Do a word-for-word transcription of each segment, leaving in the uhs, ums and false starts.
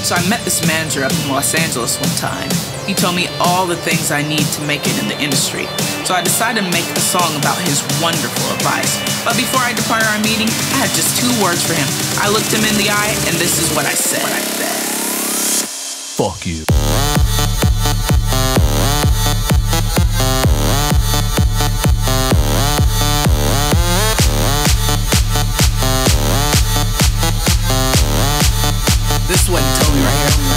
So I met this manager up in Los Angeles one time. He told me all the things I need to make it in the industry. So I decided to make a song about his wonderful advice. But before I departed our meeting, I had just two words for him. I looked him in the eye, and this is what I said. What I said. Fuck you. This is what he told me right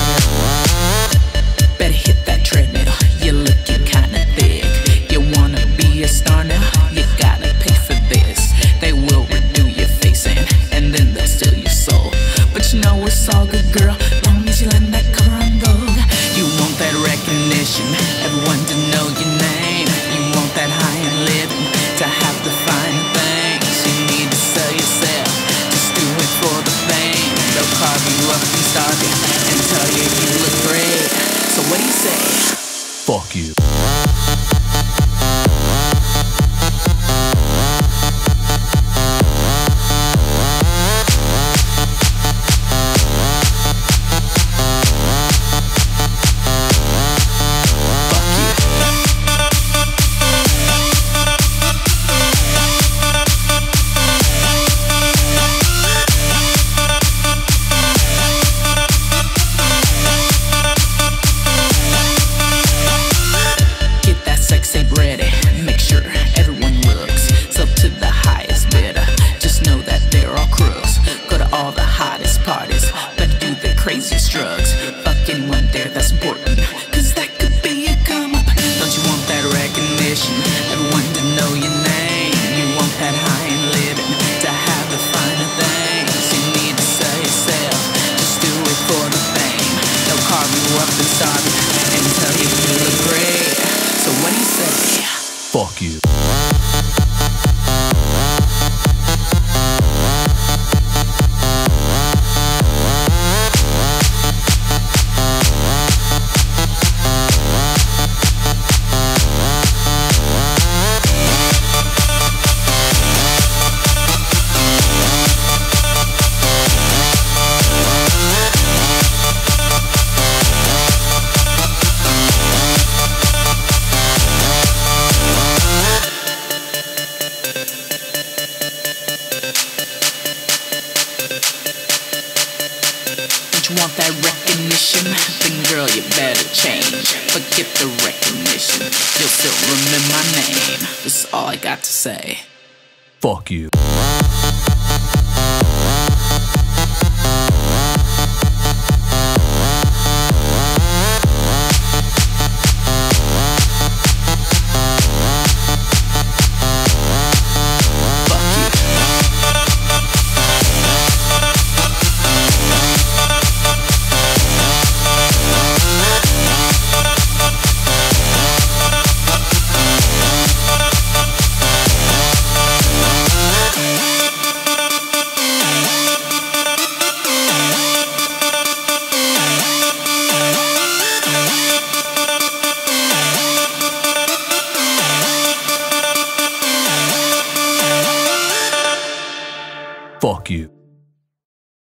here. Better hit that treadmill. You're looking kinda thick. You wanna be a star now? You gotta pay for this. They will redo your face in, and then they'll steal your soul. But you know it's all good, girl, long as you let that cover on Vogue. You want that recognition, everyone to know your name. You want that high-end living, to have the finer things. You need to sell yourself, just do it for the fame. They'll carve you up and starve you and tell you you look great. So what do you say? Fuck you. Make sure everyone looks up to the highest bidder. Just know that they're all crooks. Go to all the hottest parties, better do the craziest drugs. Fuck anyone there that's important, cause that could be a come up. Don't you want that recognition, everyone to know your name? You want that high-end living, to have the finer things. You need to sell yourself, just do it for the fame. They'll carve you up and starve you and tell you you look great. So what do you say? Fuck you. You want that recognition? Then girl, you better change. Forget the recognition, you'll still remember my name. This is all I got to say. Fuck you. Fuck you.